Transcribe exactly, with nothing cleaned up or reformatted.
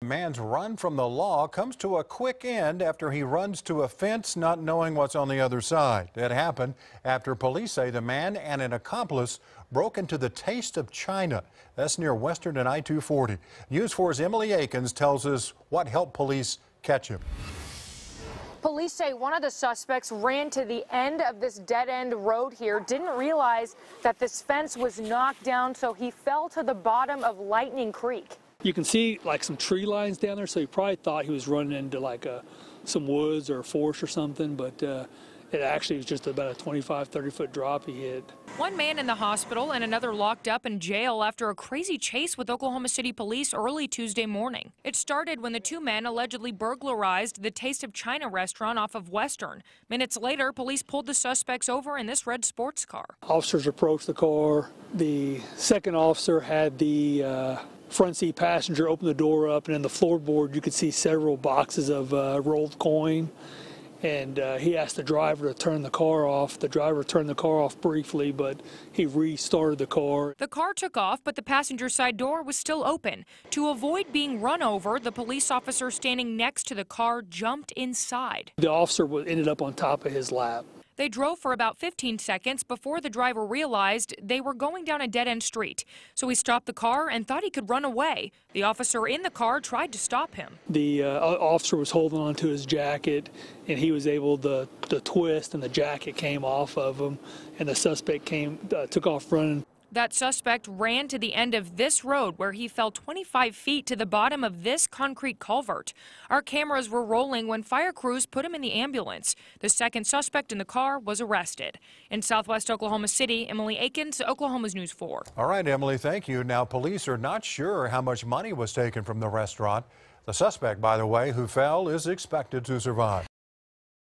Man's run from the law comes to a quick end after he runs to a fence not knowing what's on the other side. It happened after police say the man and an accomplice broke into the Taste of China. That's near Western and I two forty. News four's Emily Akins tells us what helped police catch him. Police say one of the suspects ran to the end of this dead-end road here, didn't realize that this fence was knocked down, so he fell to the bottom of Lightning Creek. You can see like some tree lines down there, so he probably thought he was running into like a, some woods or a forest or something, but uh, it actually was just about a twenty-five, thirty foot drop he hit. One man in the hospital and another locked up in jail after a crazy chase with Oklahoma City police early Tuesday morning. It started when the two men allegedly burglarized the Taste of China restaurant off of Western. Minutes later, police pulled the suspects over in this red sports car. Officers approached the car. The second officer had the uh, front seat passenger open the door up, and in the floorboard you could see several boxes of uh, rolled coin. And uh, he asked the driver to turn the car off. The driver turned the car off briefly, but he restarted the car. The car took off, but the passenger side door was still open. To avoid being run over, the police officer standing next to the car jumped inside. The officer ended up on top of his lap. They drove for about fifteen seconds before the driver realized they were going down a dead-end street. So he stopped the car and thought he could run away. The officer in the car tried to stop him. The uh, officer was holding on to his jacket, and he was able to, to twist, and the jacket came off of him, and the suspect came, uh, took off running. That suspect ran to the end of this road where he fell twenty-five feet to the bottom of this concrete culvert. Our cameras were rolling when fire crews put him in the ambulance. The second suspect in the car was arrested. In southwest Oklahoma City, Emily Akins, Oklahoma's News four. All right, Emily, thank you. Now, police are not sure how much money was taken from the restaurant. The suspect, by the way, who fell, is expected to survive.